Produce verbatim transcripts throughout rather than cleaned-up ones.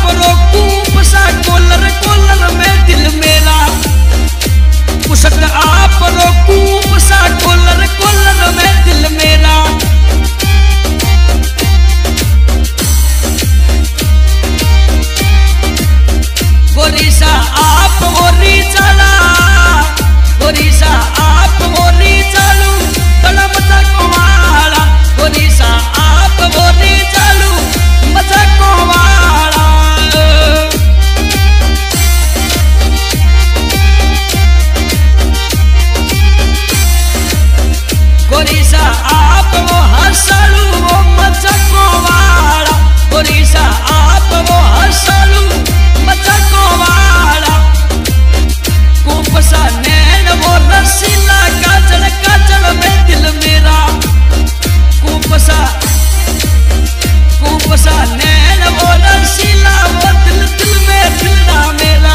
रो कूप सा collar collar में दिल मेरा पुसक आप रो कूप सा कोलर कोलर में दिल मेरा गोरीसा आप गोरी चला गोरीसा आप गोरी चालू बड़ा मजा कोवाला गोरीसा आप गोरी चालू मजा कोवाला गोरीसा आप वो हंसलू वो मजा कोवाला गोरीसा आप वो हंसलू मजा कोवाला कुपसा नैन वो रसीला काजल काजल में दिल मेरा कुपसा कुपसा नैन वो रसीला वो दिल दिल में दिलना मेरा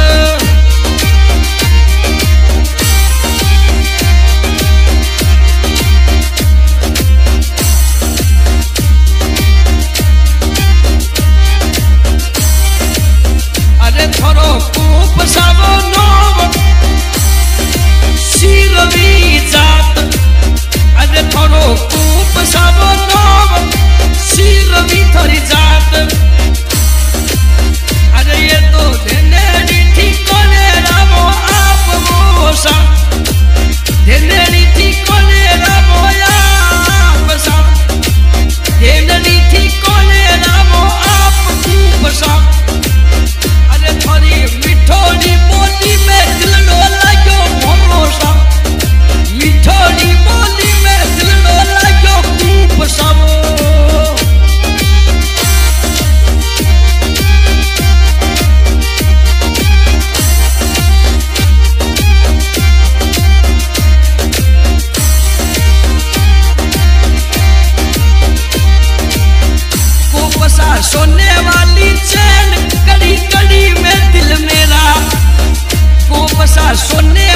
अरे थोरो कुपसा वो नोव शिरवी जात अरे थोरो कुपसा वो नोव शिरवी थोरी जात अरे ये तो धेनेरी ठिकोने रामो आप वो सा धेनेरी ठिकोने रामो आप सा धेनेरी ठिकोने रामो आप कुपसा अरे थोड़ी मिठोड़ी बोली में दिल लो लाग्यो भरोसा मिठोड़ी बोली में दिल लो लाग्यो कुपसा कुपसा सोने वाली चैन कड़ी कड़ी में दिल मेरा कुपसा सोने